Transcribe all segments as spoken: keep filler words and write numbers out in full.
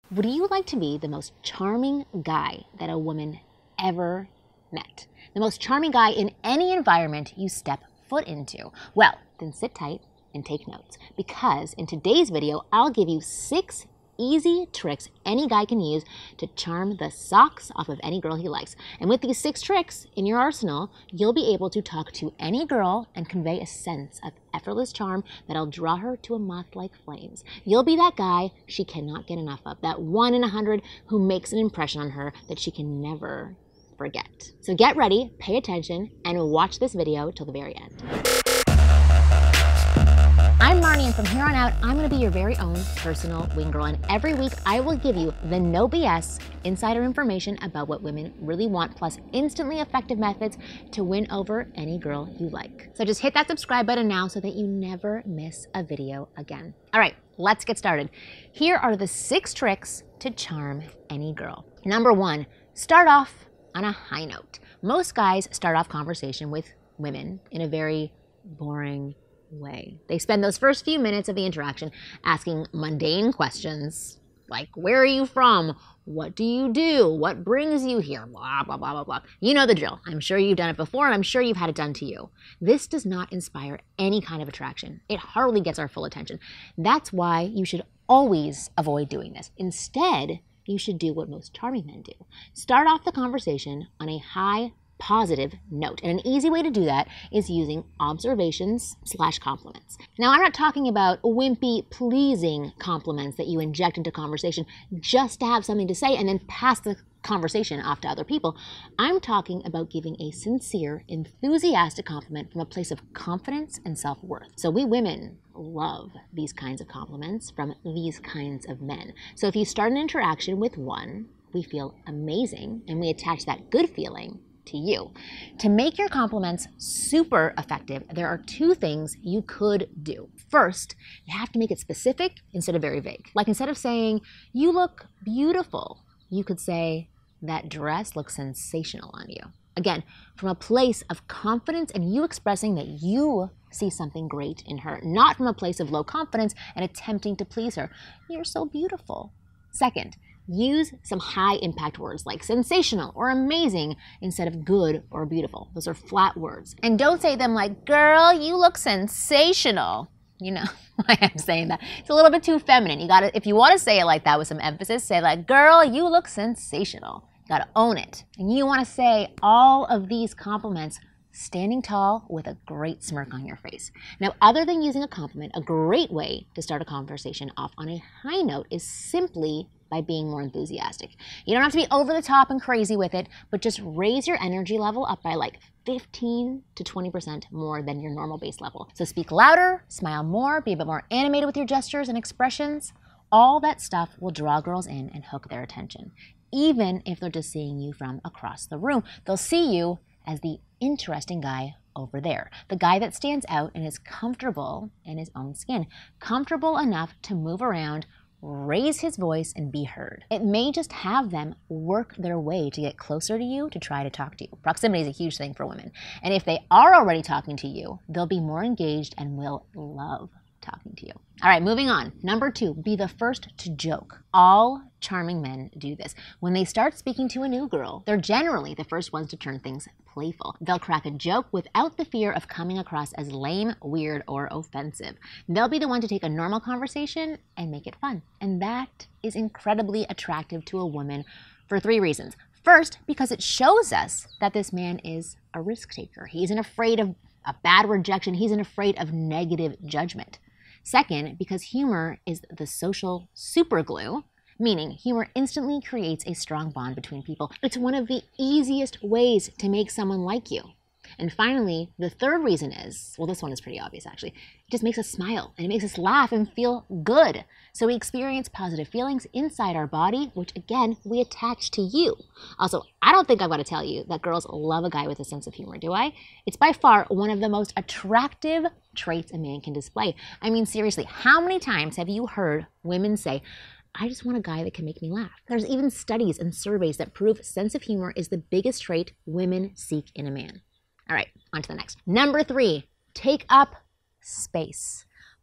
Would you like to be the most charming guy that a woman ever met? The most charming guy in any environment you step foot into? Well, then sit tight and take notes, because in today's video, I'll give you six easy tricks any guy can use to charm the socks off of any girl he likes. And with these six tricks in your arsenal, you'll be able to talk to any girl and convey a sense of effortless charm that'll draw her to a moth like flames. You'll be that guy she cannot get enough of, that one in a hundred who makes an impression on her that she can never forget. So get ready, pay attention, and watch this video till the very end. I'm Marnie, and from here on out, I'm gonna be your very own personal wing girl, and every week I will give you the no B S insider information about what women really want, plus instantly effective methods to win over any girl you like. So just hit that subscribe button now so that you never miss a video again. All right, let's get started. Here are the six tricks to charm any girl. Number one, start off on a high note. Most guys start off conversation with women in a very boring way. They spend those first few minutes of the interaction asking mundane questions like, where are you from? What do you do? What brings you here? Blah, blah, blah, blah, blah. You know the drill. I'm sure you've done it before, and I'm sure you've had it done to you. This does not inspire any kind of attraction. It hardly gets our full attention. That's why you should always avoid doing this. Instead, you should do what most charming men do. Start off the conversation on a high positive note. And an easy way to do that is using observations slash compliments. Now, I'm not talking about wimpy, pleasing compliments that you inject into conversation just to have something to say and then pass the conversation off to other people. I'm talking about giving a sincere, enthusiastic compliment from a place of confidence and self-worth. So we women love these kinds of compliments from these kinds of men. So if you start an interaction with one, we feel amazing and we attach that good feeling to you. To make your compliments super effective, there are two things you could do. First, you have to make it specific instead of very vague. Like instead of saying, you look beautiful, you could say, that dress looks sensational on you. Again, from a place of confidence and you expressing that you see something great in her, not from a place of low confidence and attempting to please her. You're so beautiful. Second, use some high impact words like sensational or amazing instead of good or beautiful. Those are flat words. And don't say them like, girl, you look sensational. You know why I'm saying that. It's a little bit too feminine. You gotta, if you wanna say it like that with some emphasis, say like, girl, you look sensational. You gotta own it. And you wanna say all of these compliments standing tall with a great smirk on your face. Now, other than using a compliment, a great way to start a conversation off on a high note is simply by being more enthusiastic. You don't have to be over the top and crazy with it, but just raise your energy level up by like fifteen to twenty percent more than your normal base level. So speak louder, smile more, be a bit more animated with your gestures and expressions. All that stuff will draw girls in and hook their attention. Even if they're just seeing you from across the room, they'll see you as the interesting guy over there. The guy that stands out and is comfortable in his own skin. Comfortable enough to move around, raise his voice, and be heard. It may just have them work their way to get closer to you to try to talk to you. Proximity is a huge thing for women. And if they are already talking to you, they'll be more engaged and will love talking to you. All right, moving on. Number two, be the first to joke. All charming men do this. When they start speaking to a new girl, they're generally the first ones to turn things playful. They'll crack a joke without the fear of coming across as lame, weird, or offensive. They'll be the one to take a normal conversation and make it fun. And that is incredibly attractive to a woman for three reasons. First, because it shows us that this man is a risk taker. He isn't afraid of a bad rejection. He isn't afraid of negative judgment. Second, because humor is the social superglue, meaning humor instantly creates a strong bond between people. It's one of the easiest ways to make someone like you. And finally, the third reason is, well, this one is pretty obvious actually, it just makes us smile and it makes us laugh and feel good. So we experience positive feelings inside our body, which again, we attach to you. Also, I don't think I've got to tell you that girls love a guy with a sense of humor, do I? It's by far one of the most attractive traits a man can display. I mean, seriously, how many times have you heard women say, I just want a guy that can make me laugh? There's even studies and surveys that prove sense of humor is the biggest trait women seek in a man. All right, on to the next. Number three, take up space.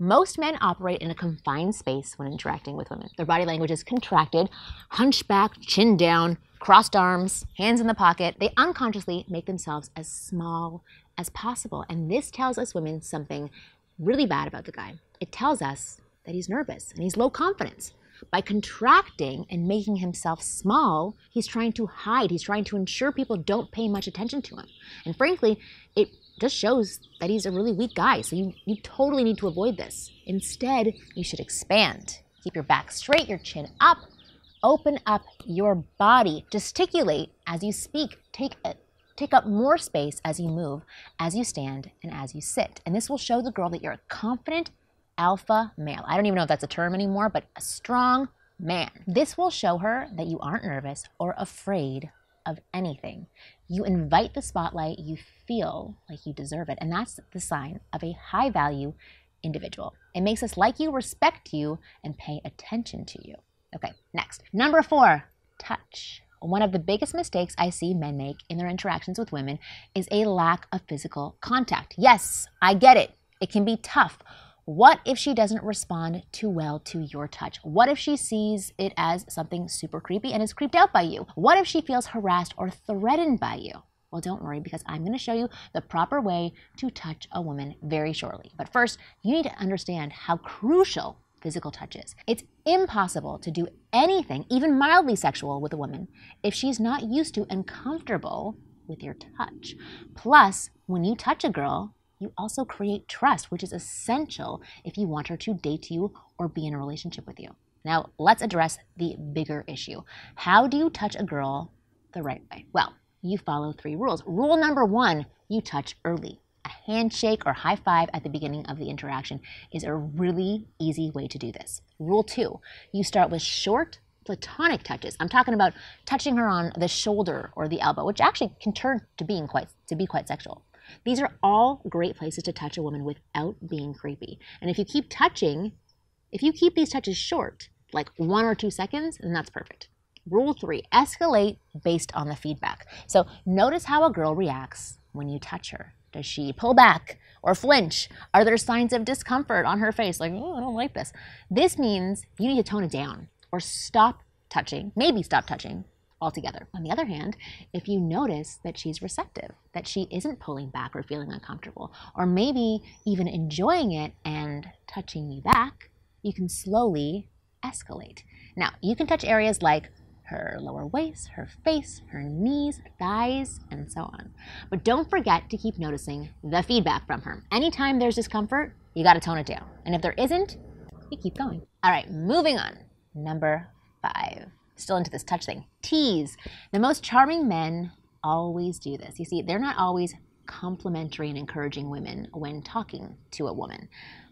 Most men operate in a confined space when interacting with women. Their body language is contracted, hunchback, chin down, crossed arms, hands in the pocket. They unconsciously make themselves as small as possible. And this tells us women something really bad about the guy. It tells us that he's nervous and he's low confidence. By contracting and making himself small, he's trying to hide. He's trying to ensure people don't pay much attention to him. And frankly, it just shows that he's a really weak guy. So you, you totally need to avoid this. Instead, you should expand. Keep your back straight, your chin up. Open up your body. Gesticulate as you speak. Take a, take up more space as you move, as you stand, and as you sit. And this will show the girl that you're a confident alpha male. I don't even know if that's a term anymore, but a strong man. This will show her that you aren't nervous or afraid of anything. You invite the spotlight, you feel like you deserve it, and that's the sign of a high value individual. It makes us like you, respect you, and pay attention to you. Okay, next. Number four, touch. One of the biggest mistakes I see men make in their interactions with women is a lack of physical contact. Yes, I get it. It can be tough. What if she doesn't respond too well to your touch? What if she sees it as something super creepy and is creeped out by you? What if she feels harassed or threatened by you? Well, don't worry, because I'm going to show you the proper way to touch a woman very shortly. But first, you need to understand how crucial physical touch is. It's impossible to do anything, even mildly sexual, with a woman if she's not used to and comfortable with your touch. Plus, when you touch a girl, you also create trust, which is essential if you want her to date you or be in a relationship with you. Now, let's address the bigger issue. How do you touch a girl the right way? Well, you follow three rules. Rule number one, you touch early. A handshake or high five at the beginning of the interaction is a really easy way to do this. Rule two, you start with short, platonic touches. I'm talking about touching her on the shoulder or the elbow, which actually can turn to being quite to be quite sexual. These are all great places to touch a woman without being creepy. And if you keep touching, if you keep these touches short, like one or two seconds, then that's perfect. Rule three, escalate based on the feedback. So notice how a girl reacts when you touch her. Does she pull back or flinch? Are there signs of discomfort on her face? Like, oh, I don't like this. This means you need to tone it down or stop touching, maybe stop touching altogether. On the other hand, if you notice that she's receptive, that she isn't pulling back or feeling uncomfortable, or maybe even enjoying it and touching you back, you can slowly escalate. Now, you can touch areas like her lower waist, her face, her knees, thighs, and so on. But don't forget to keep noticing the feedback from her. Anytime there's discomfort, you gotta tone it down. And if there isn't, you keep going. All right, moving on. Number five. Still into this touch thing. Tease. The most charming men always do this. You see, they're not always complimentary and encouraging women when talking to a woman.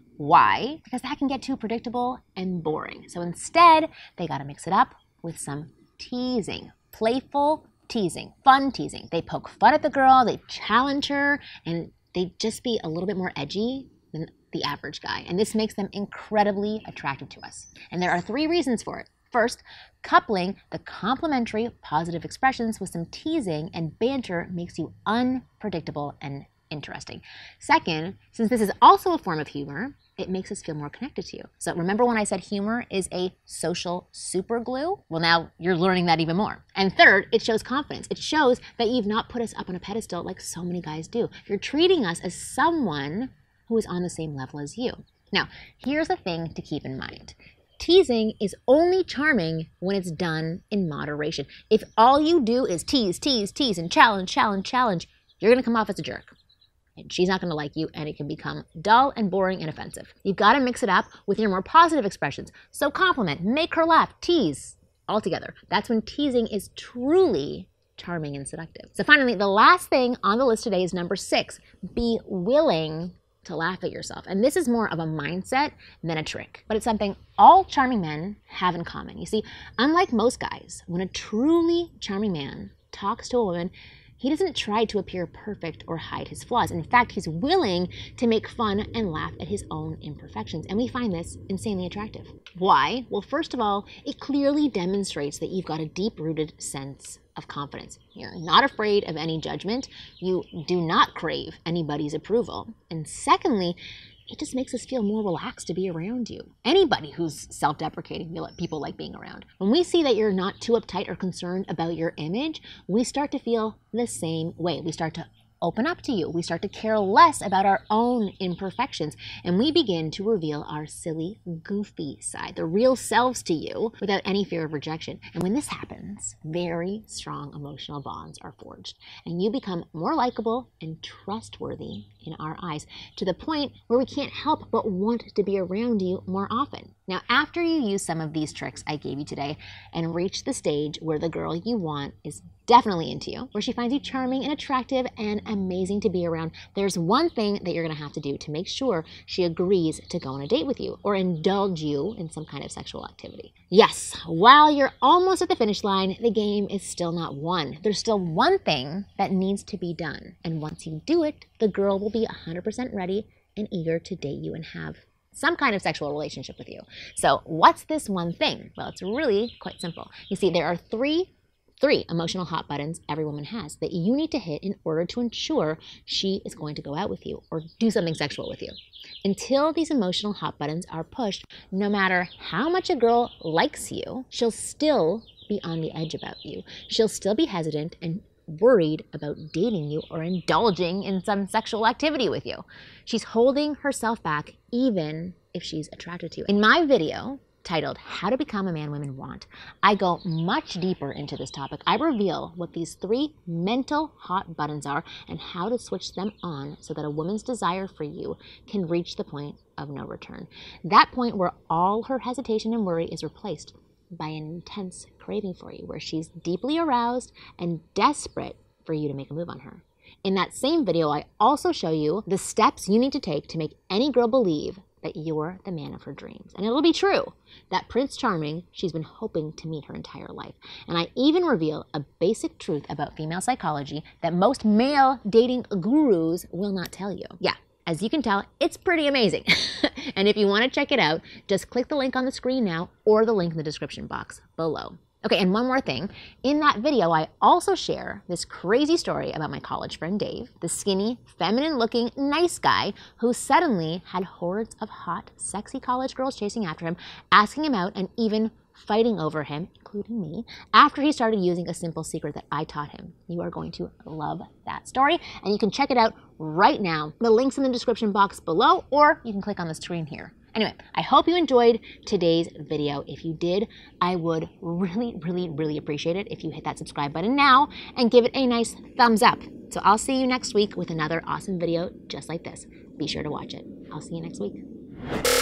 Why? Because that can get too predictable and boring. So instead, they gotta mix it up with some teasing, playful teasing, fun teasing. They poke fun at the girl, they challenge her, and they just be a little bit more edgy than the average guy. And this makes them incredibly attractive to us. And there are three reasons for it. First, coupling the complimentary positive expressions with some teasing and banter makes you unpredictable and interesting. Second, since this is also a form of humor, it makes us feel more connected to you. So remember when I said humor is a social super glue? Well, now you're learning that even more. And third, it shows confidence. It shows that you've not put us up on a pedestal like so many guys do. You're treating us as someone who is on the same level as you. Now, here's the thing to keep in mind. Teasing is only charming when it's done in moderation. If all you do is tease, tease, tease, and challenge, challenge, challenge, you're gonna come off as a jerk. And she's not gonna like you, and it can become dull and boring and offensive. You've gotta mix it up with your more positive expressions. So compliment, make her laugh, tease, all together. That's when teasing is truly charming and seductive. So finally, the last thing on the list today is number six, be willing to laugh at yourself. And this is more of a mindset than a trick, but it's something all charming men have in common. You see, unlike most guys, when a truly charming man talks to a woman, he doesn't try to appear perfect or hide his flaws. In fact, he's willing to make fun and laugh at his own imperfections. And we find this insanely attractive. Why? Well, first of all, it clearly demonstrates that you've got a deep-rooted sense of confidence. You're not afraid of any judgment. You do not crave anybody's approval. And secondly, it just makes us feel more relaxed to be around you. Anybody who's self-deprecating, people like being around. When we see that you're not too uptight or concerned about your image, we start to feel the same way. We start to open up to you. We start to care less about our own imperfections, and we begin to reveal our silly, goofy side, the real selves to you without any fear of rejection. And when this happens, very strong emotional bonds are forged, and you become more likable and trustworthy in our eyes, to the point where we can't help but want to be around you more often. Now, after you use some of these tricks I gave you today and reach the stage where the girl you want is definitely into you, where she finds you charming and attractive and amazing to be around, there's one thing that you're gonna have to do to make sure she agrees to go on a date with you or indulge you in some kind of sexual activity. Yes, while you're almost at the finish line, the game is still not won. There's still one thing that needs to be done. And once you do it, the girl will be one hundred percent ready and eager to date you and have some kind of sexual relationship with you. So what's this one thing? Well, it's really quite simple. You see, there are three Three emotional hot buttons every woman has that you need to hit in order to ensure she is going to go out with you or do something sexual with you. Until these emotional hot buttons are pushed, no matter how much a girl likes you, she'll still be on the edge about you. She'll still be hesitant and worried about dating you or indulging in some sexual activity with you. She's holding herself back even if she's attracted to you. In my video, titled How to Become a Man Women Want, I go much deeper into this topic. I reveal what these three mental hot buttons are and how to switch them on so that a woman's desire for you can reach the point of no return. That point where all her hesitation and worry is replaced by an intense craving for you, where she's deeply aroused and desperate for you to make a move on her. In that same video, I also show you the steps you need to take to make any girl believe that you're the man of her dreams. And it'll be true. That Prince Charming she's been hoping to meet her entire life. And I even reveal a basic truth about female psychology that most male dating gurus will not tell you. Yeah, as you can tell, it's pretty amazing. And if you want to check it out, just click the link on the screen now or the link in the description box below. Okay, and one more thing. In that video, I also share this crazy story about my college friend Dave, the skinny, feminine-looking, nice guy who suddenly had hordes of hot, sexy college girls chasing after him, asking him out, and even fighting over him, including me, after he started using a simple secret that I taught him. You are going to love that story, and you can check it out right now. The link's in the description box below, or you can click on the screen here. Anyway, I hope you enjoyed today's video. If you did, I would really, really, really appreciate it if you hit that subscribe button now and give it a nice thumbs up. So I'll see you next week with another awesome video just like this. Be sure to watch it. I'll see you next week.